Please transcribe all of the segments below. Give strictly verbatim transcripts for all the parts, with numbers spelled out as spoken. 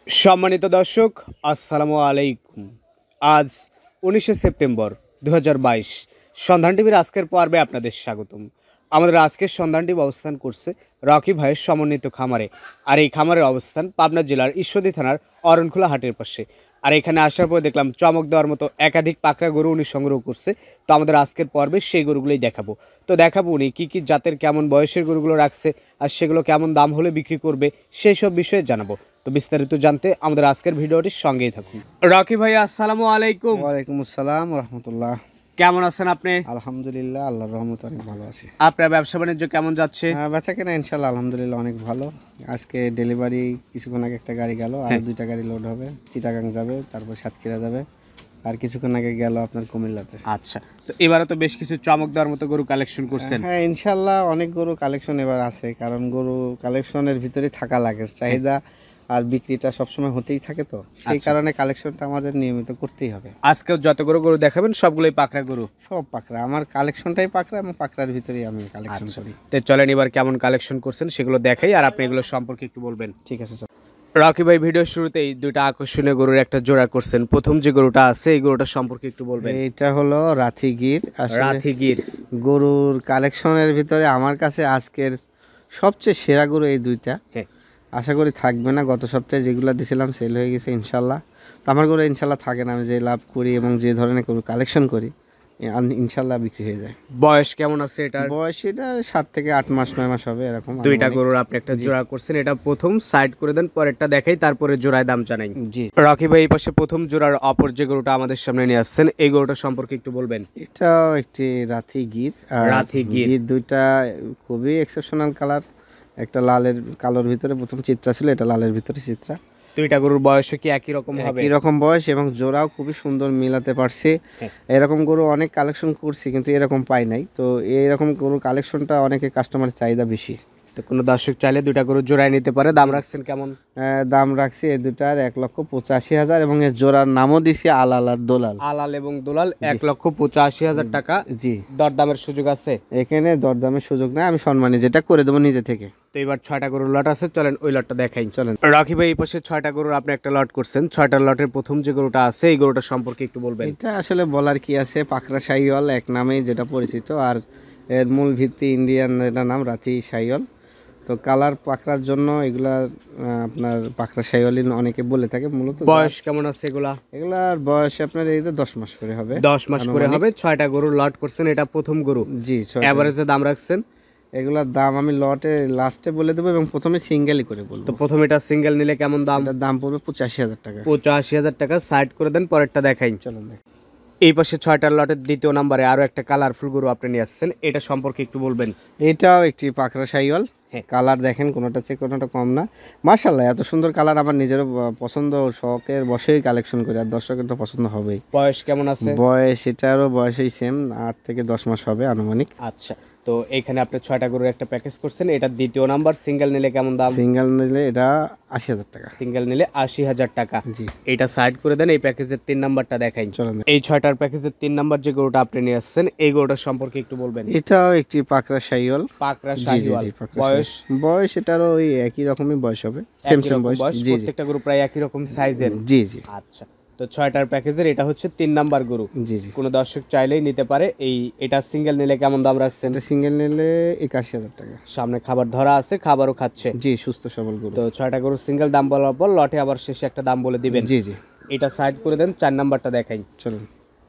সম্মানিত দর্শক, আসসালামু আলাইকুম। আজ উনিশে সেপ্টেম্বর দু হাজার বাইশ। সন্ধান টিভির আজকের পর্বে আপনাদের স্বাগতম। আমাদের আজকের সন্ধান টিভি অবস্থান করছে রকি ভাইয়ের সমন্বিত খামারে। আর এই খামারের অবস্থান পাবনা জেলার ঈশ্বরদী থানার অরণখোলা হাটের পাশে। আর এখানে আসার পর দেখলাম চমক দেওয়ার মতো একাধিক পাকড়া গরু উনি সংগ্রহ করছে। তো আমাদের আজকের পর্বে সেই গরুগুলোই দেখাবো। তো দেখাবো উনি কী কী জাতের কেমন বয়সের গরুগুলো রাখছে, আর সেগুলো কেমন দাম হলে বিক্রি করবে, সেই সব বিষয়ে জানাবো। তো বিস্তারিত জানতে আমাদের আজকের ভিডিওটির সঙ্গেই থাকুন। রকি ভাই, আসসালামু আলাইকুম। ওয়ালাইকুম আসসালাম রহমতুল্লাহ। কেমন আছেন আপনি? আলহামদুলিল্লাহ, আল্লাহর রহমতে অনেক ভালো আছি। আপনার ব্যবসা বাণিজ্য কেমন যাচ্ছে? হ্যাঁ, বেচা কেনা ইনশাল্লাহ আলহামদুলিল্লাহ অনেক ভালো। আজকে ডেলিভারি কিছুক্ষণ আগে একটা গাড়ি গেল, আর দুইটা গাড়ি লোড হবে, চিটাগাং যাবে, তারপর সাতক্ষীরা যাবে, আর কিছুক্ষণ আগে গেল আপনার কুমিল্লাতে। আচ্ছা, তো এবারে তো বেশ কিছু চমক দেওয়ার মতো গরু কালেকশন করছেন। হ্যাঁ ইনশাল্লাহ অনেক গরু কালেকশন এবার আছে, কারণ গরু কালেকশনের ভিতরে থাকা লাগে, চাহিদা আর বিক্রিটা সবসময় হতেই থাকে, তো সেই কারণে কালেকশনটা আমাদের নিয়মিত করতেই হবে। আজকে যত গরু গরু দেখাবেন সবগুলোই পাকড়া গরু? সব পাকড়া, আমার কালেকশনটাই পাকড়া এবং পাকড়ার ভিতরেই আমি কালেকশন করি। তো চলেন এবার কেমন কালেকশন করছেন সেগুলো দেখাই, আর আপনি এগুলো সম্পর্কে একটু বলবেন। ঠিক আছে স্যার। রকি ভাই, ভিডিও শুরুতেই দুইটা আকর্ষণীয় গরুর একটা জোড়া করছেন। প্রথম যে গরুটা আছে এই গরুটা সম্পর্কে একটু বলবেন। এটা হলো রাথি গির। রাথি গির গরুর কালেকশনের ভিতরে আমার কাছে আজকের সবচেয়ে সেরা গরু এই দুইটা। হ্যাঁ, আশা করি থাকবে না, গত সপ্তাহে যেগুলো দিছিলাম সেল হয়ে গেছে ইনশাল্লাহ। তো আমার গরু ইনশাল্লাহ থাকে না, আমি যে লাভ করি এবং যে ধরনের গরু কালেকশন করি ইনশাল্লাহ বিক্রি হয়ে যায়। বয়স কেমন আছে এটার? বয়স এটা সাত থেকে আট মাস নয় মাস হবে এরকম। দুইটা গরুর আপনি একটা জোড়া করছেন, এটা প্রথম সাইড করে দেন, পরেরটা দেখাই, তারপরে জোড়ায় দাম জানাই। জি রকি ভাই, এই পাশে প্রথম জোড়ার অপর যে গরুটা আমাদের সামনে নিয়ে আসছেন এই গরুটা সম্পর্কে একটু বলবেন। এটাও একটি রাথি গির। রাথি গির দুইটা খুবই এক্সেপশনাল কালার, একটা লালের কালোর ভিতরে প্রথম চিত্রা ছিল, এটা লালের ভিতরে চিত্রা। দুইটা গরুর বয়স কি একই রকম হবে? একই রকম বয়স এবং জোড়াও খুবই সুন্দর মিলাতে পারছি। এরকম গরু অনেক কালেকশন করছি কিন্তু এরকম পাই নাই, তো এরকম গরু কালেকশনটা অনেকে কাস্টমারের চাহিদা বেশি। তো কোনো দর্শক চাইলে দুইটা গরু জোড়ায় নিতে পারে। দাম রাখছেন কেমন? দাম রাখছি এই দুটার এক লক্ষ পঁচাশি হাজার এবং এর জোড়ার নামও দিছি আলাল আর দোলাল। আলাল এবং দোলাল এক লক্ষ পঁচাশি হাজার টাকা। জি, দরদামের সুযোগ আছে? এখানে দরদামের সুযোগ নাই, আমি সম্মানী যেটা করে দেবো নিজে থেকে। তো এবার ছয়টা গরুর লট আছে, চলেন ওই লটটা দেখাই। চলেন রকি ভাই, এই পাশে ছয়টা গরুর আপনি একটা লট করছেন। ছয়টা লটের প্রথম যে গরুটা আছে এই গরুটা সম্পর্কে একটু বলবেন। এটা আসলে বলার কি আছে, পাকড়া শাহিওয়াল এক নামে যেটা পরিচিত, আর এর মূল ভিত্তি ইন্ডিয়ান, এটা নাম রাথি শাহিওয়াল। তো কালার পাকড়ার জন্য এগুলা আপনার পাকড়া শাহিওয়ালি অনেকে বলে থাকে। মূলত বয়স কেমন আছে এগুলা? এগুলার বয়স আপনার এই তো দশ মাস করে হবে। দশ মাস করে হবে। ছয়টা গরুর লট করছেন, এটা প্রথম গরু। জি, এভারেজে দাম রাখছেন? এগুলার দাম আমি লটে লাস্টে বলে দেবো এবং প্রথমে সিঙ্গেলই করে বলবো। তো প্রথমে এটা সিঙ্গেল নিলে কেমন দাম? এটার দাম পড়বে পঁচাশি হাজার টাকা। পঁচাশি হাজার টাকা সাইড করে দেন, পরেরটা দেখাই। চলুন দেখ। এই পাশে ছয়টার লটের দ্বিতীয় নম্বরে আরো একটা কালারফুল গরু আপনি নিয়ে আসছেন, এটা সম্পর্কে একটু বলবেন। এটাও একটি পাকড়া শাহিওয়াল। হ্যাঁ, কালার দেখেন কোনোটা চেয়ে কোনোটা কম না। মার্শাল্লাহ, এত সুন্দর কালার আমার নিজেরও পছন্দ, শখের বসেই কালেকশন করি, আর দর্শকের তো পছন্দ হবেই। বয়স কেমন আছে? বয়স এটারও বয়সই সেম, আট থেকে দশ মাস হবে আনুমানিক। আচ্ছা, তো এইখানে আপনি ছয়টা গরুর একটা প্যাকেজ করছেন, এটা দ্বিতীয় নাম্বার। সিঙ্গেল নিলে কেমন দাম? সিঙ্গেল নিলে এটা আশি হাজার টাকা। সিঙ্গেল নিলে আশি হাজার টাকা। জি, এটা সাইড করে দেন, এই প্যাকেজের তিন নাম্বারটা দেখাই। চলেন। এই ছয়টার প্যাকেজের তিন নাম্বার যে গরুটা আপনি নিয়ে আসছেন এই গরুটার সম্পর্কে একটু বলবেন। এটাও একটি পাকড়া শাহিওয়াল। পাকড়া শাহিওয়াল। বয়স? বয়স এটারও ওই একই রকমই বয়স হবে, সেম সেম বয়স। জি, প্রত্যেকটা গরু প্রায় একই রকম সাইজের। জি জি। আচ্ছা, তো ছয়টার প্যাকেজের এটা হচ্ছে তিন নাম্বার গরু। জি জি। কোনো দর্শক চাইলেই নিতে পারে। এই এটা সিঙ্গেল নিলে কেমন দাম রাখছেন? এটা সিঙ্গেল নিলে একাশি হাজার টাকা। সামনে খাবার ধরা আছে, খাবারও খাচ্ছে। জি, সুস্থ সবল গরু। তো ছয়টা গরু সিঙ্গেল দাম বলার পর লটে আবার শেষে একটা দাম বলে দিবেন। জি জি। এটা সাইড করে দেন, চার নাম্বারটা দেখাই। চলুন।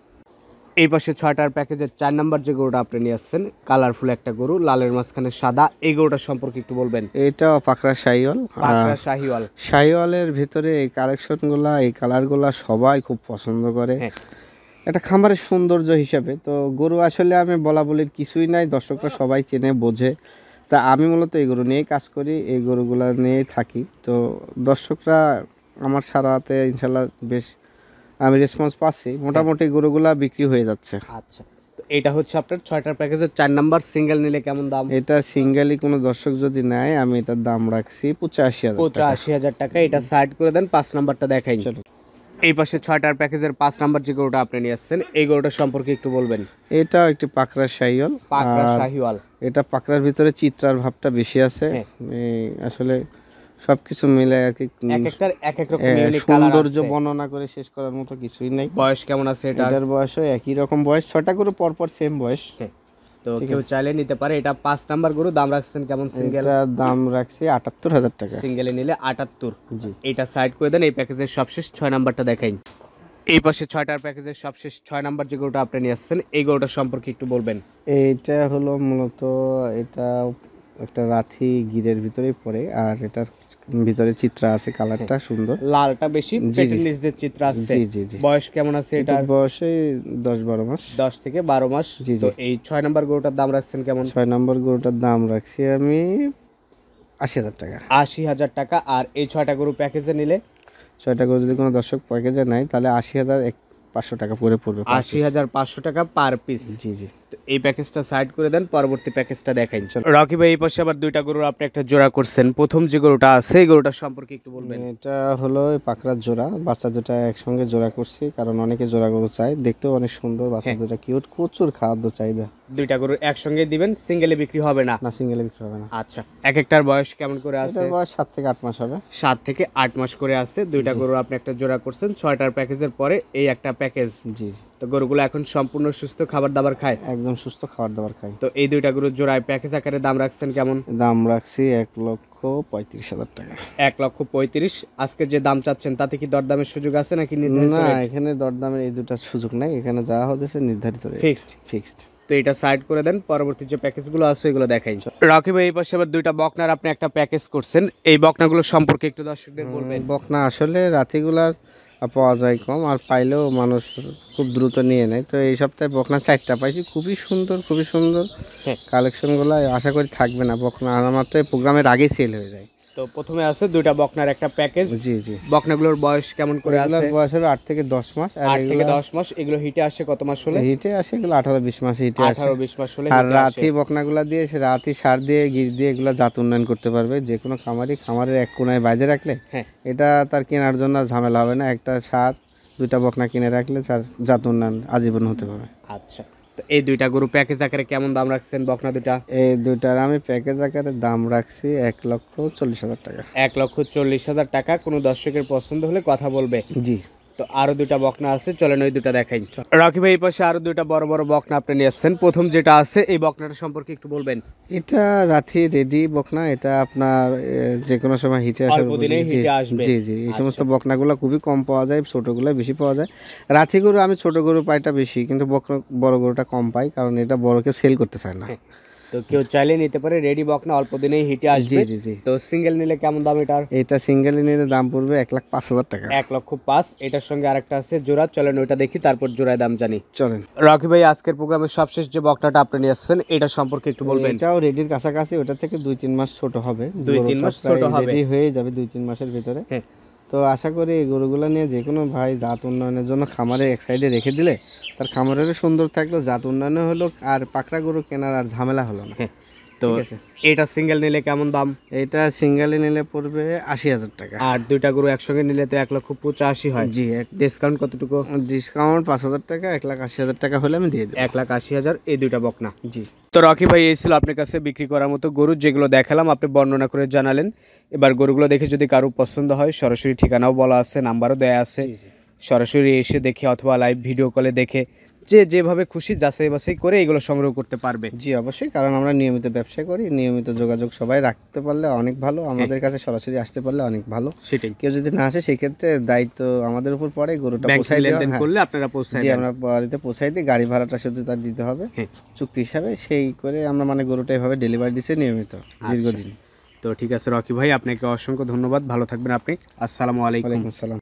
এই পাশে ছয়টার প্যাকেজের চার নাম্বার যে গরুটা আপনি নিয়ে আসছেন, কালারফুল একটা গরু, লালের মাঝখানে সাদা, এই গরুটার সম্পর্কে একটু বলবেন। এটাও পাকড়া শাহিওয়াল। পাকড়া শাহিওয়াল। শাহিওয়ালের ভিতরে এই কালেকশনগুলা, এই কালারগুলা সবাই খুব পছন্দ করে। এটা খামারের সৌন্দর্য হিসাবে তো গরু আসলে আমি বলা বলির কিছুই নাই, দর্শকরা সবাই চেনে বোঝে। তা আমি মূলত এই গরু নিয়েই কাজ করি, এই গরুগুলা নিয়েই থাকি। তো দর্শকরা আমার সারাতে ইনশাল্লাহ বেশ আমি রেসপন্স পাচ্ছি, মোটামুটি গরুগুলা বিক্রি হয়ে যাচ্ছে। আচ্ছা, তো এটা হচ্ছে আপনার ছয়টার প্যাকেজের চার নাম্বার। সিঙ্গেল নিলে কেমন দাম? এটা সিঙ্গেলই কোনো দর্শক যদি নেয় আমি এটার দাম রাখছি পঁচাশি হাজার পঁচাশি হাজার টাকা। এটা সাইড করে দেন, পাঁচ নাম্বারটা দেখাই। চলো। এই পাশে ছয়টার প্যাকেজের পাঁচ নাম্বার যে গরুটা আপনি নিয়ে আসছেন এই গরুটার সম্পর্কে একটু বলবেন। এটাও একটি পাকড়া শাহিওয়াল। পাকড়া শাহিওয়াল। এটা পাকড়ার ভিতরে চিত্রার ভাবটা বেশি আছে। আসলে সবকিছু মিলে আর কি এক একটার এক এক রকম এ, ইউনিক কালার সৌন্দর্য আছে। বর্ণনা করে শেষ করার মতো কিছুই নেই। বয়স কেমন আছে এটা? এটার বয়সও একই রকম বয়স, ছয়টা গরু পর পর সেম বয়স। তো ঠিক কেউ আছে। চাইলে নিতে পারে। এটা পাঁচ নাম্বার গরু, দাম রাখছেন কেমন সিঙ্গেল? এটার দাম রাখছি আটাত্তর হাজার টাকা। সিঙ্গেলে নিলে আটাত্তর। জি। এটা সাইড করে দেন, এই প্যাকেজের সবশেষ ছয় নাম্বারটা দেখাই। এই পাশে ছয়টার প্যাকেজের সবশেষ ছয় নাম্বার যে গরুটা আপনি নিয়ে আসছেন, এই গরুটা সম্পর্কে একটু বলবেন। এইটা হলো মূলত এটা একটা রাথি গিরের ভিতরেই পড়ে, আর এটার ভিতরে চিত্রা আছে, কালারটা সুন্দর, লালটা বেশি, জি, জি। পেটের নিচ দিয়ে চিত্র আছে। জি জি জি। বয়স কেমন আছে এটা এটার? বয়সে দশ বারো মাস। দশ থেকে বারো মাস। জি, তো জি। এই ছয় নাম্বার গরুটার দাম রাখছেন কেমন? ছয় নম্বর গরুটার দাম রাখছি আমি আশি হাজার টাকা। আশি হাজার টাকা। আর এই ছয়টা গরু প্যাকেজে নিলে? ছয়টা গরু যদি কোনো দর্শক প্যাকেজে নেয় তাহলে আশি হাজার পাঁচশো টাকা করে পড়বে। আশি হাজার পাঁচশো টাকা পার পিস। জি জি। তো এই প্যাকেজটা সাইড করে দেন, পরবর্তী প্যাকেজটা দেখাই। রকি ভাই, এই পাশে আবার দুইটা গরুর আপনি একটা জোড়া করছেন। প্রথম যে গরুটা আছে এই গরুটার সম্পর্কে একটু বলবেন। এটা হলো এই পাকড়ার জোড়া, বাচ্চা দুটা একসঙ্গে জোড়া করছি কারণ অনেকে জোড়া গরু চায়, দেখতেও অনেক সুন্দর, বাচ্চা দুটা কিউট, প্রচুর খাদ্য চাহিদা। দুইটা গরু একসঙ্গে দিবেন, সিঙ্গেলে বিক্রি হবে না? না, সিঙ্গেলে বিক্রি হবে না। আচ্ছা, এক একটার বয়স কেমন করে আছে? এটার বয়স সাত থেকে আট মাস হবে। সাত থেকে আট মাস করে আছে। দুইটা জি। গরু আপনি একটা জোড়া করছেন, ছয়টার প্যাকেজের পরে এই একটা প্যাকেজ। জি। তো গরুগুলো এখন সম্পূর্ণ সুস্থ, খাবার দাবার খায়? একদম সুস্থ, খাবার দাবার খায়। তো এই দুইটা গরুর জোড়ায় প্যাকেজ আকারে দাম রাখছেন কেমন? দাম রাখছি এক লক্ষ পঁয়ত্রিশ হাজার টাকা। এক লক্ষ পঁয়ত্রিশ। আজকে যে দাম চাচ্ছেন তাতে কি দরদামের সুযোগ আছে নাকি নির্ধারিত না, রেট? এখানে দরদামের এই দুটার সুযোগ নাই, এখানে যা হচ্ছে নির্ধারিত রেট, ফিক্সড। ফিক্সড। তো এটা সাইড করে দেন, পরবর্তী যে প্যাকেজগুলো আছে এগুলো দেখাই। রকি ভাই, এই পাশে আবার দুইটা বকনার আপনি একটা প্যাকেজ করছেন, এই বকনাগুলো সম্পর্কে একটু দর্শকদের বলবেন। বকনা আসলে রাতিগুলার পাওয়া যায় কম, আর পাইলেও মানুষ খুব দ্রুত নিয়ে নেয়। তো এই সপ্তাহে বকনা চারটা পাইছি, খুবই সুন্দর, খুবই সুন্দর হ্যাঁ। কালেকশনগুলো আশা করি থাকবে না। বকনা আমার তো প্রোগ্রামের আগেই সেল হয়ে যায়। তো প্রথমে আছে দুইটা বকনার একটা প্যাকেজ। জি জি। বকনাগুলোর বয়স কেমন করে আছে? এগুলোর বয়স হবে আট থেকে দশ মাস। আর আট থেকে এগুলা দশ মাস। এগুলো হিটে আসে কত মাস হলে? হিটে আসে এগুলো আঠারো বিশ মাস হিটে আসে। আঠারো বিশ মাস হলে আর হিটে রাতি আসে। বকনাগুলা দিয়ে সে রাতি সার দিয়ে গির দিয়ে এগুলো জাত উন্নয়ন করতে পারবে যে কোনো খামারি। খামারের এক কোনায় বাইরে রাখলে হ্যাঁ। এটা তার কেনার জন্য আর ঝামেলা হবে না, একটা সার দুইটা বকনা কিনে রাখলে তার জাত উন্নয়ন আজীবন হতে পারবে। আচ্ছা, তো এই দুইটা গরু প্যাকেজ আকারে কেমন দাম রাখছেন বকনা দুইটা? এই দুইটার আমি প্যাকেজ আকারে দাম রাখছি এক লক্ষ চল্লিশ হাজার টাকা। এক লক্ষ চল্লিশ হাজার টাকা। কোনো দর্শকের পছন্দ হলে কথা বলবে। জি। তো আরো দুইটা বকনা আছে, চলেন ওই দুটা দেখাই। রকি ভাই, এই পাশে আরো দুইটা বড় বড় বকনা আপনি নিয়ে আসছেন। প্রথম যেটা আছে এই বকনাটা সম্পর্কে একটু বলবেন। এটা রাথি রেডি বকনা, এটা আপনার এ, যে কোনো সময় হিটে আসার অল্প দিনেই উপযোগী। জি হিটে আসবে। জি জি। এই সমস্ত আচ্ছা। বকনাগুলো খুবই কম পাওয়া যায়, ছোটগুলো বেশি পাওয়া যায়। রাথি গরু আমি ছোট গরু পাইটা বেশি, কিন্তু বকনা বড় গরুটা কম পাই কারণ এটা বড়কে সেল করতে চায় না। তো কেউ চাইলে নিতে পারে, রেডি বকনা, অল্প দিনেই হিটে জি আসবে। জি জি। তো সিঙ্গেল নিলে কেমন দাম এটার? এটা সিঙ্গেল নিলে দাম পড়বে এক লাখ পাঁচ হাজার টাকা। এক লক্ষ পাঁচ। এটার সঙ্গে আরেকটা আছে জোড়া, চলেন ওইটা দেখি, তারপর জোড়ায় দাম জানি। চলেন। রকি ভাই, আজকের প্রোগ্রামের সবশেষ যে বকনাটা আপনি নিয়ে আসছেন এটা সম্পর্কে একটু বলবেন। এটাও রেডির কাছাকাছি, ওটা থেকে দুই তিন মাস ছোট হবে। দুই তিন মাস ছোট হবে। রেডি হয়ে যাবে দুই তিন মাসের ভিতরে। হ্যাঁ। তো আশা করি এই গরুগুলো নিয়ে যে কোনো ভাই জাত উন্নয়নের জন্য খামারে এক সাইডে রেখে দিলে তার খামারেরও সুন্দর থাকলো, জাত উন্নয়ন হলো, আর পাকড়া গরু কেনার আর ঝামেলা হলো না। তো এটা সিঙ্গেল নিলে কেমন দাম? এটা সিঙ্গেলে নিলে পড়বে আশি হাজার টাকা। আর দুইটা গরু একসঙ্গে নিলে তো এক লক্ষ পঁচাশি হয়। জি। ডিসকাউন্ট কতটুকু? ডিসকাউন্ট পাঁচ হাজার টাকা, এক লাখ আশি হাজার টাকা হলে আমি দিয়ে দেবো। এক লাখ আশি হাজার এই দুইটা বকনা। জি। তো রকি ভাই, এই ছিল আপনার কাছে বিক্রি করার মতো গরু, যেগুলো দেখালাম আপনি বর্ণনা করে জানালেন। এবার গরুগুলো দেখে যদি কারো পছন্দ হয়, সরাসরি ঠিকানাও বলা আছে, নাম্বারও দেয়া আছে, সরাসরি এসে দেখে অথবা লাইভ ভিডিও কলে দেখে যে যেভাবে খুশি যাচাই বাছাই করে এগুলো সংগ্রহ করতে পারবে। জি অবশ্যই, কারণ আমরা নিয়মিত ব্যবসা করি, নিয়মিত যোগাযোগ সবাই রাখতে পারলে অনেক ভালো, আমাদের কাছে সরাসরি আসতে পারলে অনেক ভালো। সেটাই। কেউ যদি না আসে সেক্ষেত্রে দায়িত্ব আমাদের উপর পড়ে, গরুটা পৌঁছাই দেওয়া। লেনদেন করলে আপনারা পৌঁছায় জি, দেন। আমরা বাড়িতে পৌঁছাই দিই, গাড়ি ভাড়াটা শুধু তার দিতে হবে চুক্তি হিসাবে, সেই করে আমরা মানে গরুটা এভাবে ডেলিভারি দিচ্ছি নিয়মিত দীর্ঘদিন। তো ঠিক আছে রকি ভাই, আপনাকে অসংখ্য ধন্যবাদ, ভালো থাকবেন আপনি। আসসালামু আলাইকুম। ওয়ালাইকুম আসসালাম।